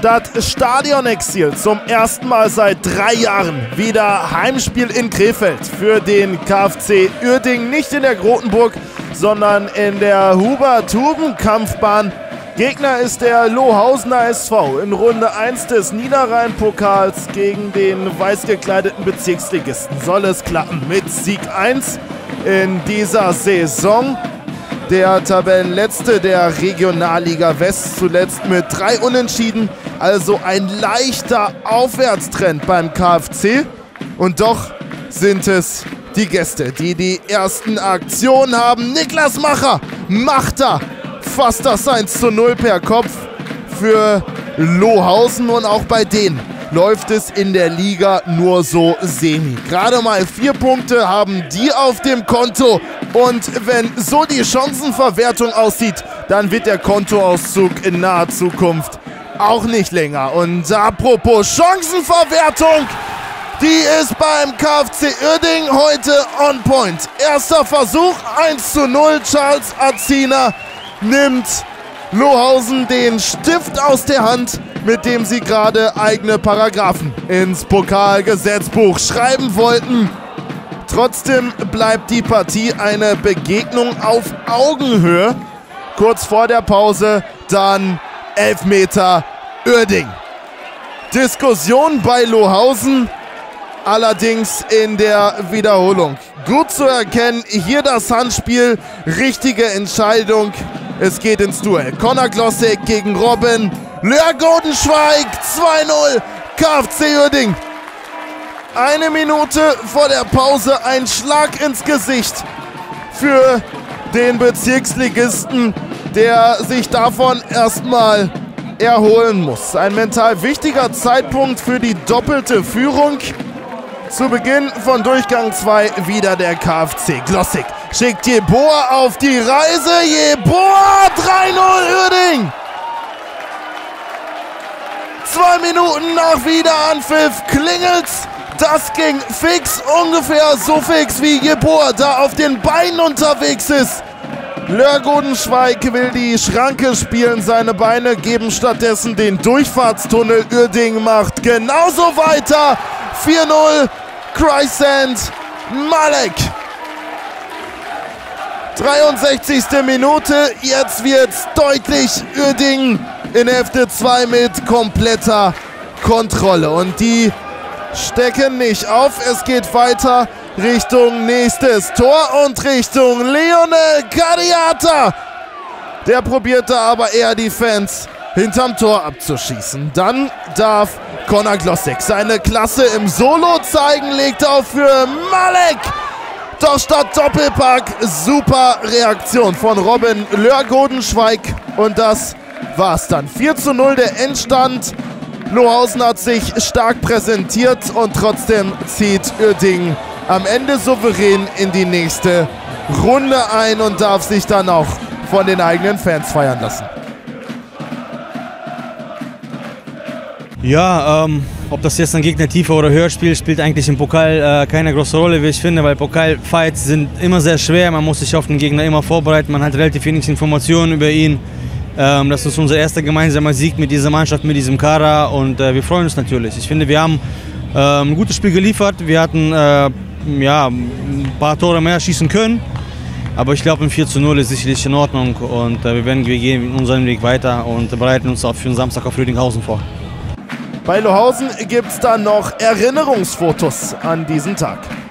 Statt Stadionexil zum ersten Mal seit 3 Jahren wieder Heimspiel in Krefeld für den KFC Uerdingen. Nicht in der Grotenburg, sondern in der Hubert-Huben-Kampfbahn. Gegner ist der Lohausener SV in Runde 1 des Niederrhein-Pokals gegen den weißgekleideten Bezirksligisten. Soll es klappen mit Sieg 1 in dieser Saison? Der Tabellenletzte der Regionalliga West, zuletzt mit 3 Unentschieden. Also ein leichter Aufwärtstrend beim KFC. Und doch sind es die Gäste, die die ersten Aktionen haben. Niklas Macher macht da fast das 1:0 per Kopf für Lohausen. Und auch bei denen läuft es in der Liga nur so semi. Gerade mal 4 Punkte haben die auf dem Konto. Und wenn so die Chancenverwertung aussieht, dann wird der Kontoauszug in naher Zukunft auch nicht länger. Und apropos Chancenverwertung, die ist beim KFC Uerdingen heute on point. Erster Versuch, 1:0. Charles Azina nimmt Lohausen den Stift aus der Hand, mit dem sie gerade eigene Paragraphen ins Pokalgesetzbuch schreiben wollten. Trotzdem bleibt die Partie eine Begegnung auf Augenhöhe. Kurz vor der Pause dann Elfmeter Uerdingen. Diskussion bei Lohausen, allerdings in der Wiederholung. Gut zu erkennen, hier das Handspiel, richtige Entscheidung. Es geht ins Duell. Conor Glossek gegen Robin Lörgodenschweig, 2:0, KFC Uerdingen. 1 Minute vor der Pause, ein Schlag ins Gesicht für den Bezirksligisten, der sich davon erstmal erholen muss. Ein mental wichtiger Zeitpunkt für die doppelte Führung. Zu Beginn von Durchgang 2 wieder der KFC. Glossek schickt Jeboa auf die Reise. Jeboa, 3:0 Uerdingen. 2 Minuten nach Wiederanpfiff klingelt's. Das ging fix, ungefähr so fix wie Jeboa da auf den Beinen unterwegs ist. Lörgodenschweig will die Schranke spielen, seine Beine geben stattdessen den Durchfahrtstunnel. Uerdingen macht genauso weiter. 4:0, Chrysant Malek. 63. Minute, jetzt wird's deutlich. Uerdingen in Hälfte 2 mit kompletter Kontrolle. Und die stecken nicht auf. Es geht weiter Richtung nächstes Tor und Richtung Leonel Cariata. Der probierte aber eher die Fans hinterm Tor abzuschießen. Dann darf Conor Glossek seine Klasse im Solo zeigen, legt auf für Malek. Doch statt Doppelpack, super Reaktion von Robin Lörgodenschweig. Und das war's dann. 4:0 der Endstand. Lohausen hat sich stark präsentiert und trotzdem zieht Uerdingen am Ende souverän in die nächste Runde ein und darf sich dann auch von den eigenen Fans feiern lassen. Ja, ob das jetzt ein Gegner tiefer oder höher spielt, spielt eigentlich im Pokal keine große Rolle, wie ich finde, weil Pokalfights sind immer sehr schwer, man muss sich auf den Gegner immer vorbereiten, man hat relativ wenig Informationen über ihn. Das ist unser erster gemeinsamer Sieg mit dieser Mannschaft, mit diesem Kader und wir freuen uns natürlich. Ich finde, wir haben ein gutes Spiel geliefert, wir hatten ja, ein paar Tore mehr schießen können, aber ich glaube, ein 4:0 ist sicherlich in Ordnung und wir gehen unseren Weg weiter und bereiten uns auch für den Samstag auf Rüdinghausen vor. Bei Lohausen gibt es dann noch Erinnerungsfotos an diesen Tag.